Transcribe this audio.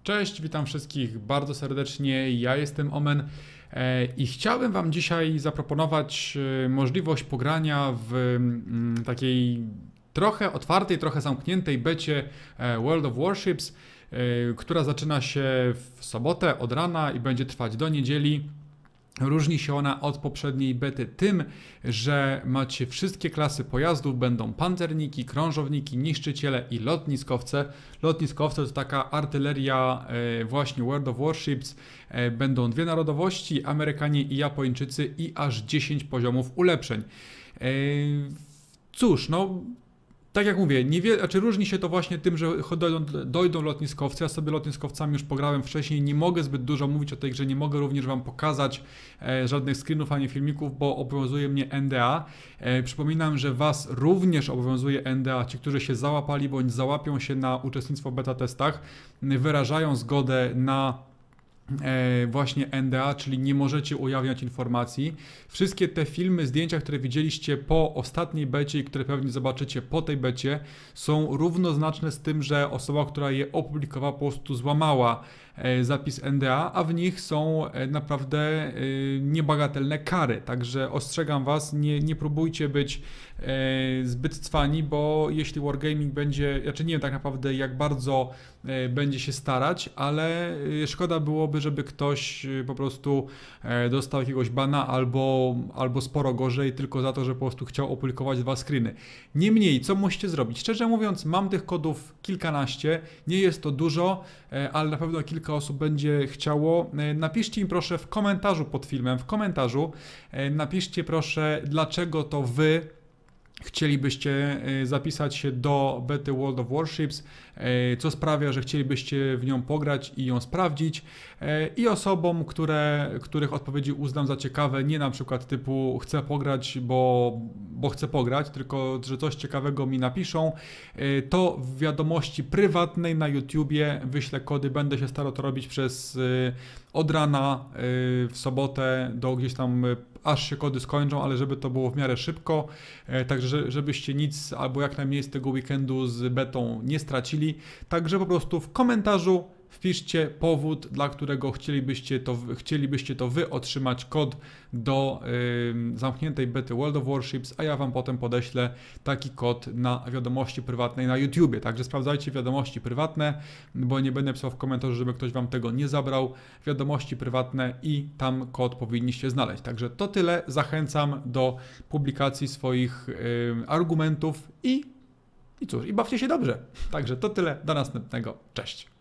Cześć, witam wszystkich bardzo serdecznie. Ja jestem Omen i chciałbym Wam dzisiaj zaproponować możliwość pogrania w takiej trochę otwartej, trochę zamkniętej becie World of Warships, która zaczyna się w sobotę od rana i będzie trwać do niedzieli. Różni się ona od poprzedniej bety tym, że macie wszystkie klasy pojazdów, będą pancerniki, krążowniki, niszczyciele i lotniskowce. Lotniskowce to taka artyleria właśnie World of Warships. Będą dwie narodowości, Amerykanie i Japończycy i aż 10 poziomów ulepszeń. Cóż, no... Tak jak mówię, różni się to właśnie tym, że dojdą lotniskowcy. Ja sobie lotniskowcami już pograłem wcześniej, nie mogę zbyt dużo mówić o tej grze, nie mogę również Wam pokazać żadnych screenów ani filmików, bo obowiązuje mnie NDA. Przypominam, że Was również obowiązuje NDA. Ci, którzy się załapali bądź załapią się na uczestnictwo w beta testach, wyrażają zgodę na właśnie NDA, czyli nie możecie ujawniać informacji. Wszystkie te filmy, zdjęcia, które widzieliście po ostatniej becie i które pewnie zobaczycie po tej becie, są równoznaczne z tym, że osoba, która je opublikowała, po prostu złamała zapis NDA, a w nich są naprawdę niebagatelne kary. Także ostrzegam Was, nie próbujcie być zbyt cwani, bo jeśli Wargaming będzie, nie wiem tak naprawdę jak bardzo będzie się starać, ale szkoda byłoby, żeby ktoś po prostu dostał jakiegoś bana albo sporo gorzej tylko za to, że po prostu chciał opublikować 2 screeny. Niemniej, co musicie zrobić? Szczerze mówiąc, mam tych kodów kilkanaście, nie jest to dużo, ale na pewno kilka osób będzie chciało. Napiszcie im proszę w komentarzu pod filmem, napiszcie proszę, dlaczego to Wy chcielibyście zapisać się do bety World of Warships, co sprawia, że chcielibyście w nią pograć i ją sprawdzić, i osobom, których odpowiedzi uznam za ciekawe, nie na przykład typu chcę pograć, bo chcę pograć, tylko że coś ciekawego mi napiszą, to w wiadomości prywatnej na YouTubie wyślę kody, będę się starał to robić od rana w sobotę do gdzieś tam aż się kody skończą, ale żeby to było w miarę szybko, także żebyście nic albo jak najmniej z tego weekendu z betą nie stracili. Także po prostu w komentarzu wpiszcie powód, dla którego chcielibyście to Wy otrzymać kod do zamkniętej bety World of Warships, a ja Wam potem podeślę taki kod na wiadomości prywatnej na YouTubie. Także sprawdzajcie wiadomości prywatne, bo nie będę pisał w komentarzu, żeby ktoś Wam tego nie zabrał. Wiadomości prywatne i tam kod powinniście znaleźć. Także to tyle. Zachęcam do publikacji swoich argumentów i cóż, i bawcie się dobrze. Także to tyle. Do następnego. Cześć.